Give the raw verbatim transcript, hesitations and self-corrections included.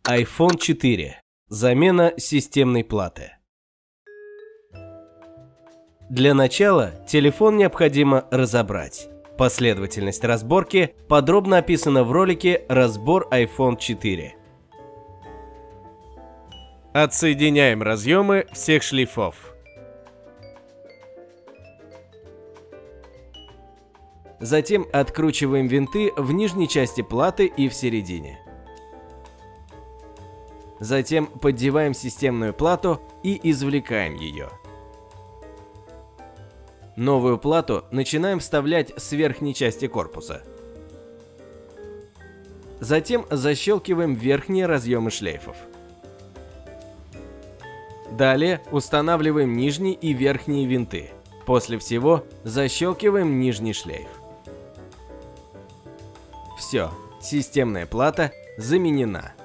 айфон четыре. Замена системной платы. Для начала телефон необходимо разобрать. Последовательность разборки подробно описана в ролике «Разбор айфон четыре». Отсоединяем разъемы всех шлейфов. Затем откручиваем винты в нижней части платы и в середине. Затем поддеваем системную плату и извлекаем ее. Новую плату начинаем вставлять с верхней части корпуса. Затем защелкиваем верхние разъемы шлейфов. Далее устанавливаем нижние и верхние винты. После всего защелкиваем нижний шлейф. Все, системная плата заменена.